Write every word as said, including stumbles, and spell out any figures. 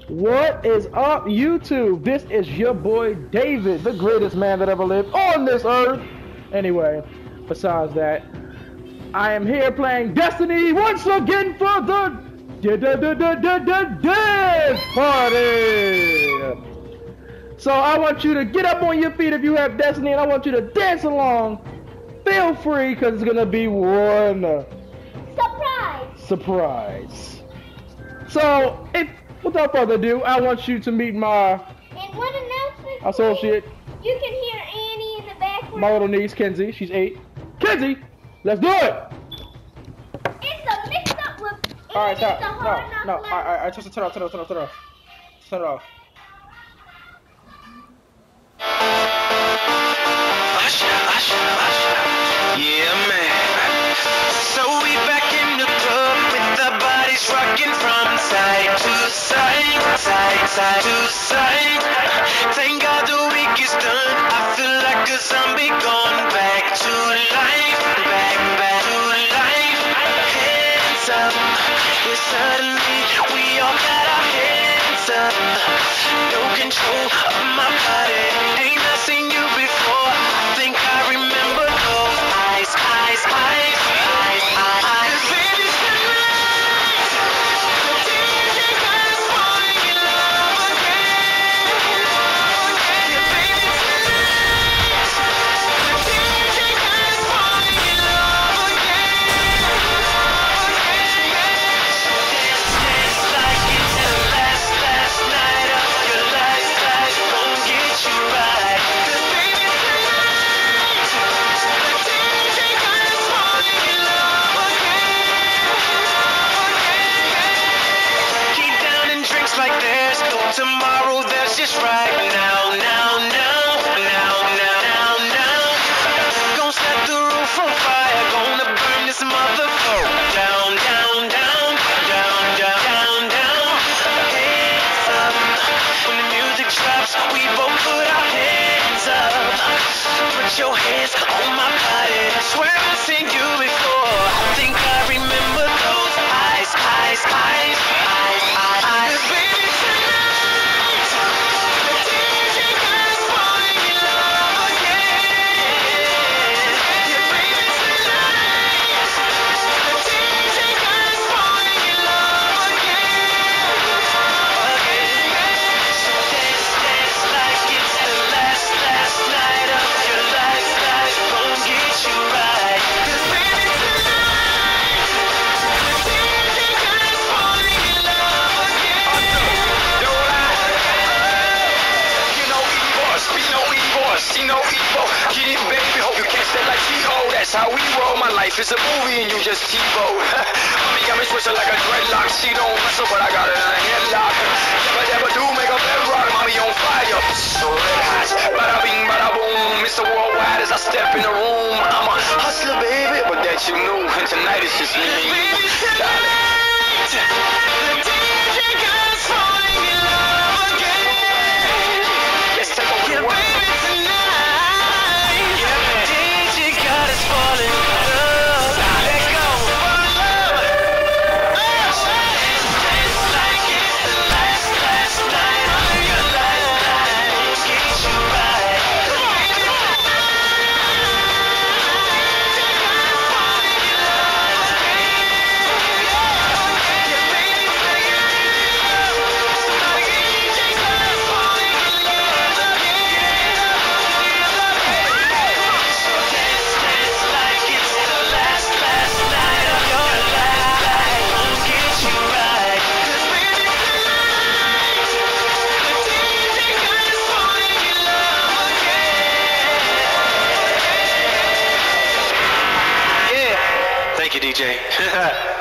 What is up, YouTube? This is your boy David, the greatest man that ever lived on this earth. Anyway, besides that, I am here playing Destiny once again for the Dance Party. So I want you to get up on your feet if you have Destiny, and I want you to dance along. Feel free, because it's gonna be one surprise. Surprise. So, if without further ado, I want you to meet my and one announcement, associate. Please. You can hear Annie in the background. My little niece, Kenzie. She's eight. Kenzie, let's do it. It's a mix up with. All right, stop. No, No, no. All right, all right. Just turn it off. Turn it off. Turn it off. Turn it off. Turn it off. Yeah, man. So we back in the club with the bodies rocking from side to side, side, side to side. Thank God the week is done. I feel like a zombie gone back to life, back, back to life. Hands up, yeah, suddenly we all got our hands up. No control of my body. Ain't I seen you before? I think I remember those eyes, eyes, eyes, eyes, eyes. Baby, tonight, the D J got us falling in love again. Yeah, baby, tonight, the D J got us falling in love again. Dance, dance like it's the last, last night of your life. Life won't get you right. 'Cause baby, tonight, the D J got us falling in love again. Keep down and drinks like there's no tomorrow. There's just right now, now, now, now, now, now, now. Gonna set the roof on fire. Gonna burn this motherfucker down, down, down, down, down, down, down. Hands up. When the music drops, we both put our hands up. Put your hands on my body. Swear I've seen you before. I think I remember those eyes, eyes, eyes, eyes, eyes, eyes. Baby, tonight, the D J got us falling in love again. Yeah, baby, tonight, the D J got us falling in love again. Again. So dance, dance like it's the last, last night of your life. Life won't get you right. 'Cause baby, tonight, the D J got us falling in love again. Yo, you know evil, speak no evil, see no evil. Get it, baby, hope you catch that like T O. That's how we roll. My life is a movie and you just TiVo. Mommy got me switching like a dreadlock. She don't wrestle, but I got it in a headlock. Never, never do make a bedrock. Mommy on fire, so red hot. Bada bing, bada boom. Mister Worldwide as I step in the room. I'm a hustler, baby, but that you knew. And tonight it's just me and you. Tonight, the D J got us falling in love again. Let's take over the world. Yeah, baby, tonight, yeah, the D J got us falling in love. Let go, fall in love. Dance, dance like it's the last, last night of your life. Life won't get you right. Baby, thank you, D J.